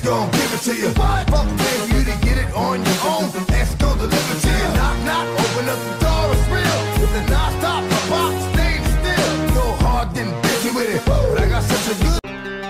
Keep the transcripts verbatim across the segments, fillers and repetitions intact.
gon' give it to you. Fuck paying for you to get it on your own. Ask gon' deliver to you. Knock, knock, open up the door, it's real. With the non-stop, the box, stay still. Go hard, then busy with it. But I got such a good.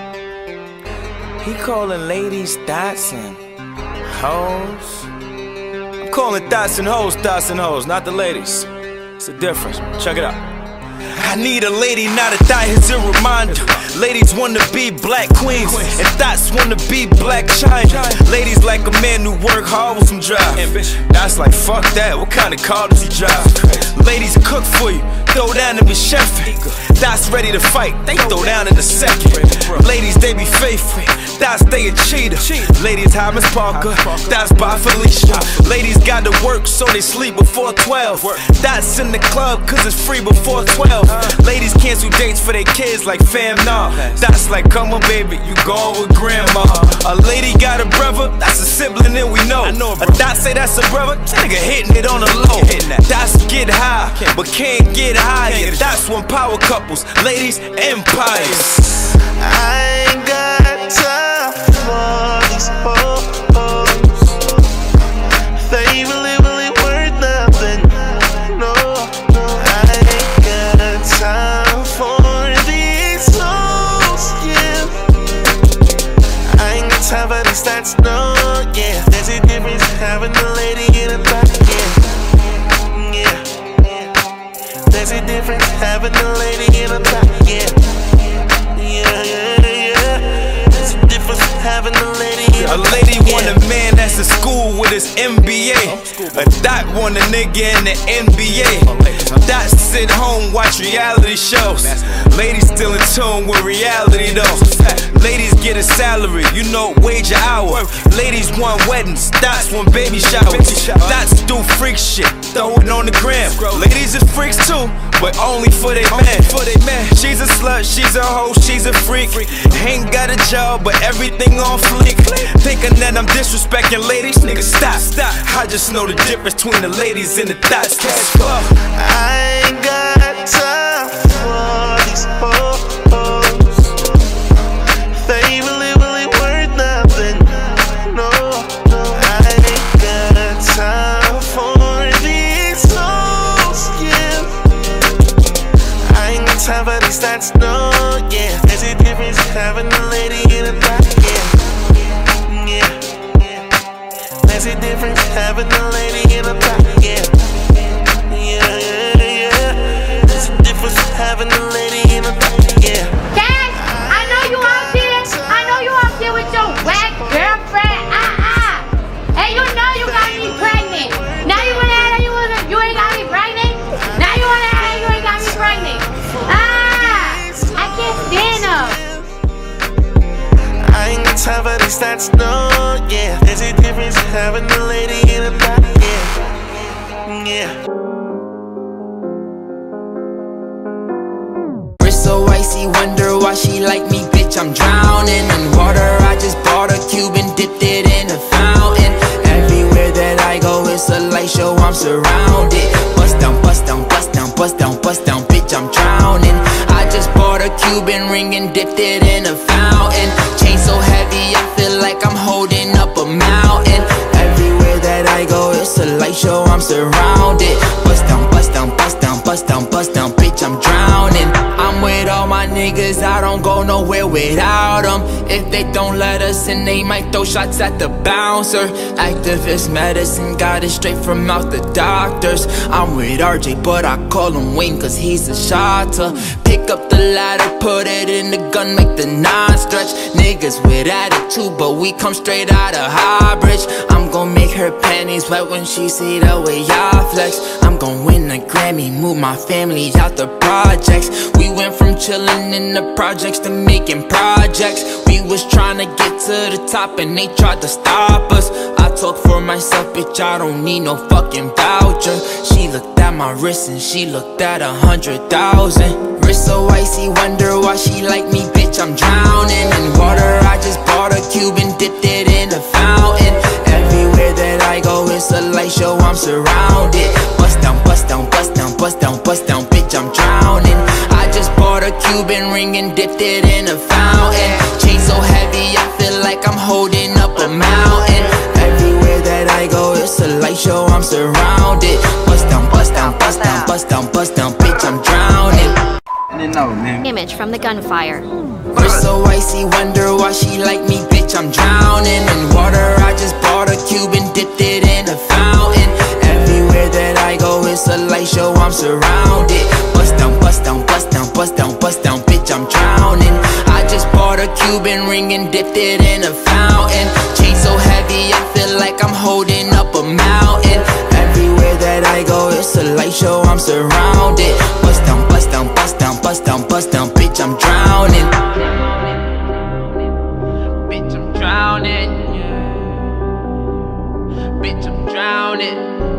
He calling ladies thoughts and hoes. I'm calling thoughts and hoes, thoughts and hoes, not the ladies. It's a difference. Check it out. I need a lady, not a thought, it's a reminder. Ladies wanna be black queens, and thoughts wanna be black China. Ladies like a man who work hard with some drive. That's like, fuck that, what kind of car does he drive? Ladies cook for you, throw down and be chefing. That's ready to fight, they throw down in a second. Ladies, they be faithful, that's they a cheater. Ladies, hi Miss Parker, that's by Felicia. Ladies got to work so they sleep before twelve. That's in the club cause it's free before twelve. Ladies cancel dates for their kids like fam nah. That's like, come on baby, you going with grandma. A lady got a brother, that's a sibling that we know. A dot say that's a brother, nigga hitting it on the low. That's get high, but can't get higher. That's when power couples, ladies, empires. I ain't got time for these hoes. They really, really worth nothing. No, no, I ain't got time for these hoes, yeah. I ain't got time for these stats, no, yeah. There's a difference having a lady in a back, yeah. Yeah. There's a difference having a lady in a back, yeah. Yeah, yeah, yeah. There's a difference having a lady in a A lady want a man that's in school with his M B A. A dot want a nigga in the N B A. Dots sit home, watch reality shows. Ladies still in tune with reality though. Ladies get a salary, you know, wage an hour. Ladies want weddings, dots want baby showers. Dots do freak shit, throw it on the gram. Ladies is freaks too, but only for they man. She's a slut, she's a hoe, she's a freak. Ain't got a job, but everything on fleek. Thinking that I'm disrespecting ladies, nigga stop, stop. I just know the difference between the ladies and the thoughts. I ain't got time for these hoes. They really, really worth nothing. No, no, I ain't got time for these hoes, yeah. I ain't got time for these stats, no, yeah. There's a difference having a lady in a back, yeah. Yeah. There's a difference having a lady in a back, yeah. Yeah, yeah, yeah. There's a difference having a lady in a back, yeah. Cash, I know you out there. I know you out there with your whack girlfriend. Ah ah. Hey, you know you got me pregnant. Now you wanna add you wanna you ain't got me pregnant. Now you wanna add you ain't got me pregnant. Ah, I can't stand them. I ain't got time for these stats, no, yeah. There's a difference having a lady in a back, yeah. Yeah. Wrist so icy, wonder why she like me, bitch, I'm drowning in water. I just bought a cube and dipped it in a fountain. Everywhere that I go, it's a light show, I'm surrounded. Bust down, bust down, bust down, bust down, bust down, bitch, I'm drowning. I just bought a Cuban ring and dipped it in a fountain. Chain so heavy, I feel like I'm holding up a mountain. Everywhere that I go, it's a light show, I'm surrounded. Bust down, bust down, bust down, bust down, bust down, bitch, I'm drowning. I'm with all my niggas, I don't go nowhere without them. If they don't let us in, they might throw shots at the bouncer. Activist medicine, got it straight from out the doctors. I'm with R J, but I call him Wayne cause he's a shotter. Pick up the ladder, put it in the gun, make the nine stretch. Niggas with attitude, but we come straight out of Highbridge. I'm gon' make her panties wet when she see the way I flex. I'm gon' win a Grammy, move my family out the projects. We went from chillin' in the projects to making projects. We was tryna get to the top and they tried to stop us. I talk for myself, bitch, I don't need no fucking voucher. She looked at my wrist and she looked at a hundred thousand. Wrist so icy, wonder why she like me, bitch, I'm drowning in water. I just bought a cube and dipped it in a fountain. Everywhere that I go, it's a light show, I'm surrounded. Bust down, bust down, bust down, bust down, bust down, bitch, I'm drowning. I just bought a Cuban ring and dipped it in a fountain. Chain so heavy, I feel like I'm holding surrounded. Bust down, bust down, bust down, bust down, bust down, bitch, I'm drowning. Image from the gunfire. Wrist so icy, wonder why she like me, bitch, I'm drowning in water. I just bought a cube and dipped it in a fountain. Everywhere that I go, it's a light show, I'm surrounded. Bust down, bust down, bust down, bust down, bust down, bitch, I'm drowning. I just bought a Cuban ring and dipped it in a fountain. Chain so heavy, I feel like I'm holding up a mountain. Everywhere that I go, it's a light show, I'm surrounded. Bust down, bust down, bust down, bust down, bust down, bitch, I'm drowning. Bitch, I'm drowning. Bitch, I'm drowning.